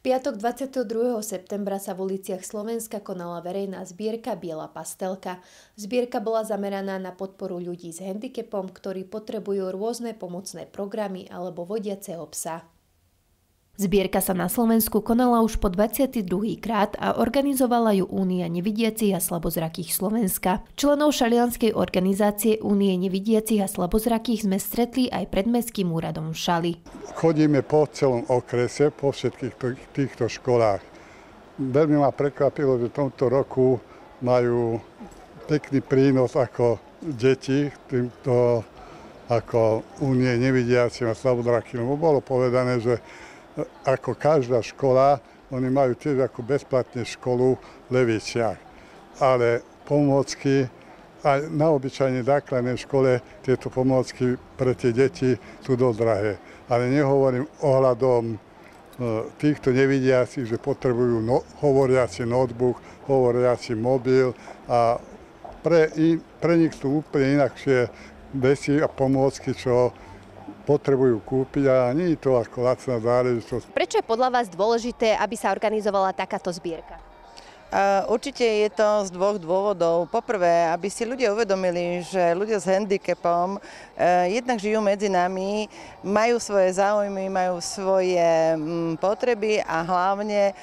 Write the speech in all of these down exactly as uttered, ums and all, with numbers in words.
piatok dvadsiateho druhého septembra sa v uliciach Slovenska konala verejná zbierka Biela pastelka. Zbierka bola zameraná na podporu ľudí s handicapom, ktorí potrebujú rôzne pomocné programy alebo vodiaceho psa. Zbierka sa na Slovensku konala už po dvadsiaty druhý krát a organizovala ju Únia nevidiacich a slabozrakých Slovenska. Členov šalianskej organizácie Únie nevidiacich a slabozrakých sme stretli aj pred Mestským úradom v Šali. Chodíme po celom okrese, po všetkých týchto školách. Veľmi ma prekvapilo, že v tomto roku majú pekný prínos ako deti, týmto ako Únie nevidiacim a slabozrakým. Bolo povedané, že ako každá škola, oni majú tiež ako bezplatne školu v Levičiach. Ale pomôcky, aj na obyčajnej základnej škole tieto pomôcky pre tie deti sú dosť drahé. Ale nehovorím ohľadom týchto nevidiacich, že potrebujú no, hovoriaci notebook, hovoriaci mobil a pre, pre nich sú úplne inakšie veci a pomôcky, čo potrebujú kúpiť a nie je to ako lacná záležitosť. Prečo je podľa vás dôležité, aby sa organizovala takáto zbierka? Určite je to z dvoch dôvodov. Poprvé, aby si ľudia uvedomili, že ľudia s handicapom jednak žijú medzi nami, majú svoje záujmy, majú svoje potreby a hlavne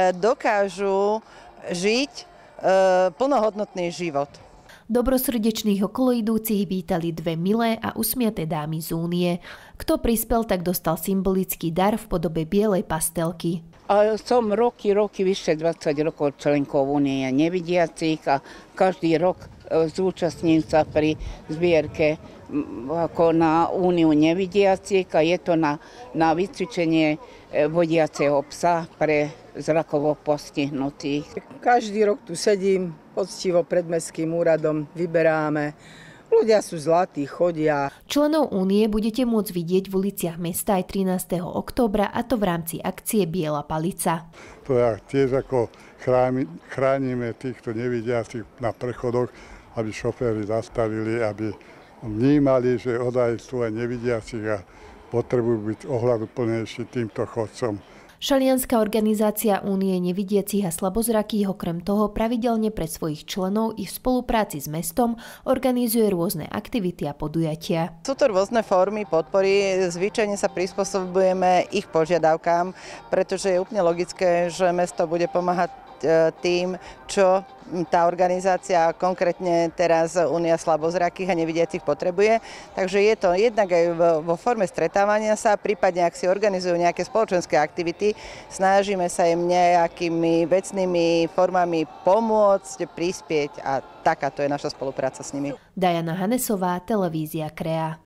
dokážu žiť plnohodnotný život. Dobrosrdečných okoloidúcich vítali dve milé a usmiaté dámy z Únie. Kto prispel, tak dostal symbolický dar v podobe bielej pastelky. A som roky, roky, vyše dvadsať rokov členkou Únie nevidiacich a každý rok zúčastním sa pri zbierke ako na Úniu nevidiacich a je to na, na vycvičenie vodiaceho psa pre zrakovo postihnutých. Každý rok tu sedím poctivo pred Mestským úradom, vyberáme. Ľudia sú zlatí, chodia. Členov Únie budete môcť vidieť v uliciach mesta aj trinásteho októbra, a to v rámci akcie Biela palica. To ja tiež ako chránime týchto nevidiacich na prechodoch, aby šoféri zastavili, aby vnímali, že ozaj sú aj nevidiacich a potrebujú byť ohľaduplnejší týmto chodcom. Šalianska organizácia Únie nevidiacich a slabozrakých okrem toho pravidelne pre svojich členov i v spolupráci s mestom organizuje rôzne aktivity a podujatia. Sú to rôzne formy podpory, zvyčajne sa prispôsobujeme ich požiadavkám, pretože je úplne logické, že mesto bude pomáhať tým, čo tá organizácia, konkrétne teraz Únia slabozrakých a nevidiacich potrebuje. Takže je to jednak aj vo forme stretávania sa, prípadne ak si organizujú nejaké spoločenské aktivity, snažíme sa im nejakými vecnými formami pomôcť, prispieť a takáto je naša spolupráca s nimi. Diana Hanesová, televízia Krea.